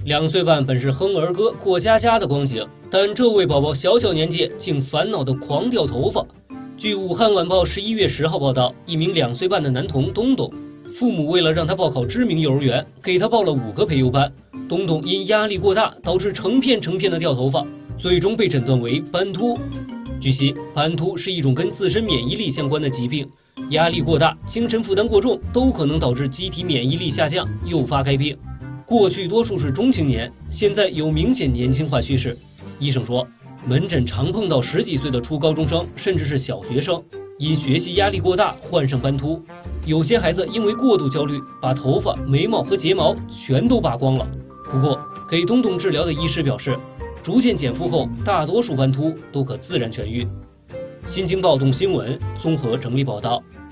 2岁半本是哼儿歌过家家的光景，但这位宝宝小小年纪竟烦恼的狂掉头发。据武汉晚报11月10号报道，一名2岁半的男童东东，父母为了让他报考知名幼儿园，给他报了5个培优班。东东因压力过大，导致成片的掉头发，最终被诊断为斑秃。据悉，斑秃是一种跟自身免疫力相关的疾病，压力过大、精神负担过重都可能导致机体免疫力下降，诱发该病。过去多数是中青年，现在有明显年轻化趋势。医生说，门诊常碰到10几岁的初高中生，甚至是小学生，因学习压力过大患上斑秃。有些孩子因为过度焦虑，把头发、眉毛和睫毛全都拔光了。不过，给东东治疗的医师表示，逐渐减负后，大多数斑秃都可自然痊愈。新京报动新闻综合整理报道。